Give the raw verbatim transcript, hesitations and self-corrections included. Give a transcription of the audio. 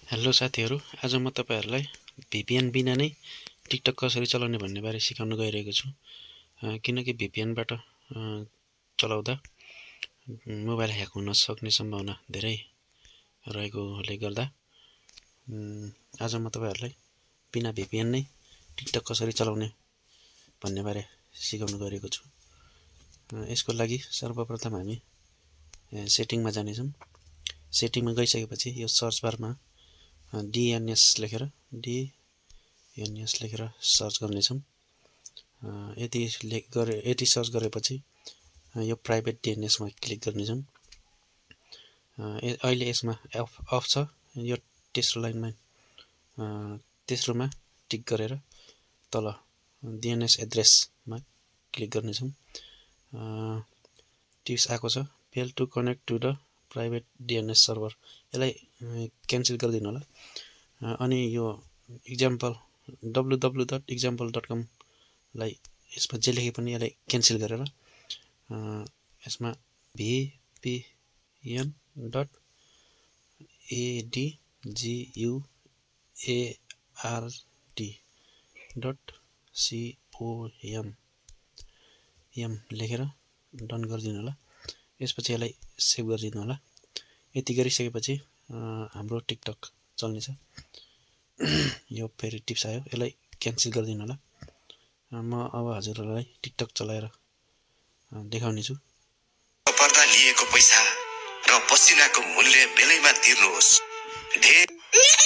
Hello साथीहरु, आज म तपाईहरुलाई भीपीएन बिना नै टिकटक कसरी चलाउने भन्ने बारे सिकाउन गइरहेको छु। किनकि भीपीएन बाट चलाउँदा मोबाइल ह्याक हुन सक्ने सम्भावना धेरै रहेकोले गर्दा आज म तपाईहरुलाई बिना भीपीएन नै टिकटक कसरी चलाउने भन्ने बारे सिकाउन गइरहेको छु। यसको लागि सर्वप्रथम हामी सेटिङमा जाने छौं। सेटिङमा गइसकेपछि यो सर्च बारमा डीएनएस लेखेर डीएनएस लेखेर सर्च गर्नेछौं। यति लेख गरे यति सर्च गरेपछि यो प्राइभेट डीएनएस मा क्लिक गर्नेछौं। अहिले यसमा अफ अफ छ। यो तेस्रो लाइनमा तेस्रोमा टिक गरेर तल डीएनएस एड्रेस मा क्लिक गर्नेछौं। टिप्स आएको छ, fail to connect to the private DNS server. यसलाई क्यान्सल गरिदिनु होला। अनि यो example W W W dot example dot com लाई यसमा जे लेखे पनि यसलाई क्यान्सल गरेर यसमा VPN dot AdGuard dot com एम लेखेर डन गरिदिनु होला। यसपछि यसलाई सेभ गरिदिनु होला। यति गरिसकेपछि हाम्रो टिकटक चल्नेछ। यो फेरि टिप्स आयो, यसलाई क्यान्सल गरिदिनु होला। म अब हजुरहरुलाई टिकटक चलाएर देखाउने छु। पर्दा लिएको पैसा र पसिनाको मूल्य बेलैमा तिर्नुहोस्।